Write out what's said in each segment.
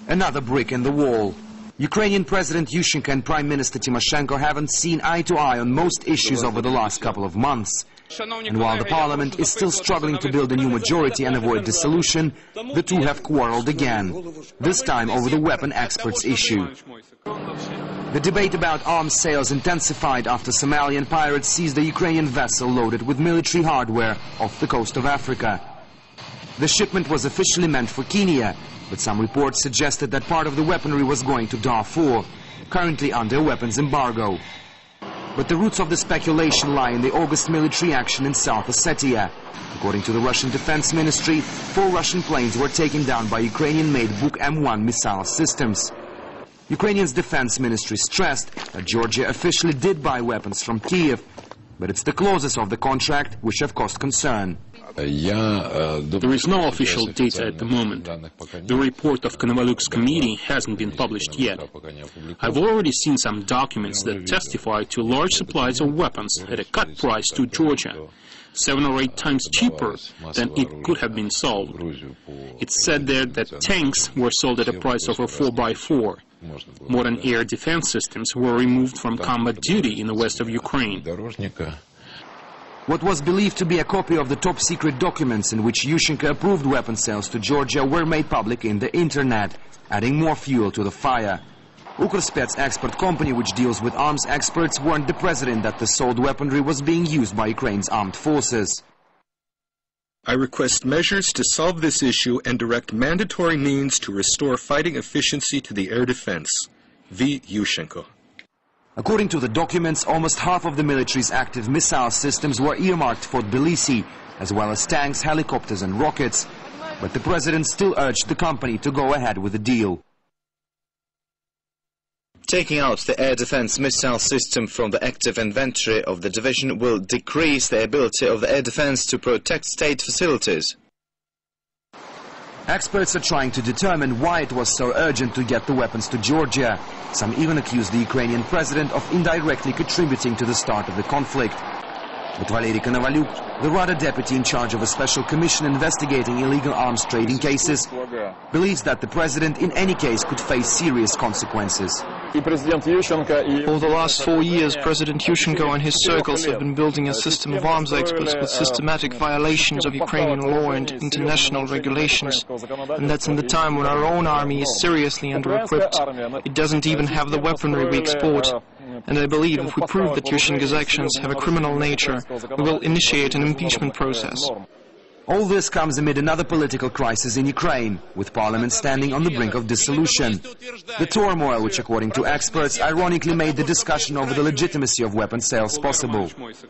Another brick in the wall. Ukrainian President Yushchenko and Prime Minister Tymoshenko haven't seen eye to eye on most issues over the last couple of months. And while the parliament is still struggling to build a new majority and avoid dissolution, the two have quarreled again, this time over the weapon exports issue. The debate about arms sales intensified after Somalian pirates seized a Ukrainian vessel loaded with military hardware off the coast of Africa. The shipment was officially meant for Kenya, but some reports suggested that part of the weaponry was going to Darfur, currently under a weapons embargo. But the roots of the speculation lie in the August military action in South Ossetia. According to the Russian Defense Ministry, 4 Russian planes were taken down by Ukrainian-made Buk M1 missile systems. Ukrainian's defense ministry stressed that Georgia officially did buy weapons from Kiev, but it's the clauses of the contract which have caused concern. There is no official data at the moment. The report of Konovaluk's committee hasn't been published yet. I've already seen some documents that testify to large supplies of weapons at a cut price to Georgia, 7 or 8 times cheaper than it could have been sold. It's said there that tanks were sold at a price of a 4x4. Modern air defense systems were removed from combat duty in the west of Ukraine. What was believed to be a copy of the top-secret documents in which Yushchenko approved weapon sales to Georgia were made public in the internet, adding more fuel to the fire. Ukrspets export company, which deals with arms exports, warned the president that the sold weaponry was being used by Ukraine's armed forces. I request measures to solve this issue and direct mandatory means to restore fighting efficiency to the air defense. V. Yushchenko. According to the documents, almost half of the military's active missile systems were earmarked for Tbilisi, as well as tanks, helicopters and rockets. But the president still urged the company to go ahead with the deal. Taking out the air defense missile system from the active inventory of the division will decrease the ability of the air defense to protect state facilities. Experts are trying to determine why it was so urgent to get the weapons to Georgia. Some even accuse the Ukrainian president of indirectly contributing to the start of the conflict. But Valery Konovaluk, the RADA deputy in charge of a special commission investigating illegal arms trading cases, believes that the president in any case could face serious consequences. For the last 4 years, President Yushchenko and his circles have been building a system of arms exports with systematic violations of Ukrainian law and international regulations. And that's in the time when our own army is seriously under-equipped. It doesn't even have the weaponry we export. And I believe if we prove that Yushchenko's actions have a criminal nature, we will initiate an impeachment process. All this comes amid another political crisis in Ukraine, with parliament standing on the brink of dissolution. The turmoil, which according to experts, ironically made the discussion over the legitimacy of weapon sales possible.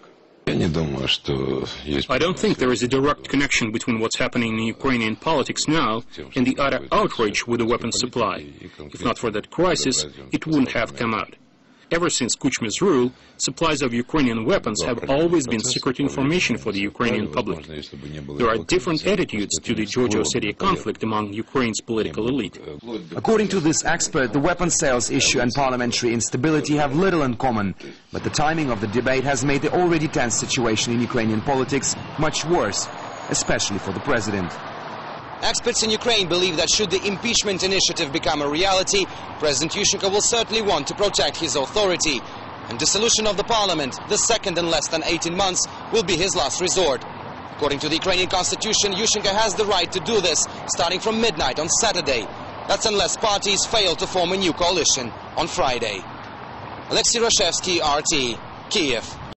I don't think there is a direct connection between what's happening in Ukrainian politics now and the utter outrage with the weapons supply. If not for that crisis, it wouldn't have come out. Ever since Kuchma's rule, supplies of Ukrainian weapons have always been secret information for the Ukrainian public. There are different attitudes to the Georgia-Ossetia conflict among Ukraine's political elite. According to this expert, the weapon sales issue and parliamentary instability have little in common, but the timing of the debate has made the already tense situation in Ukrainian politics much worse, especially for the president. Experts in Ukraine believe that should the impeachment initiative become a reality, President Yushchenko will certainly want to protect his authority. And dissolution of the parliament, the second in less than 18 months, will be his last resort. According to the Ukrainian constitution, Yushchenko has the right to do this, starting from midnight on Saturday. That's unless parties fail to form a new coalition on Friday. Alexei Rashevsky, RT, Kiev.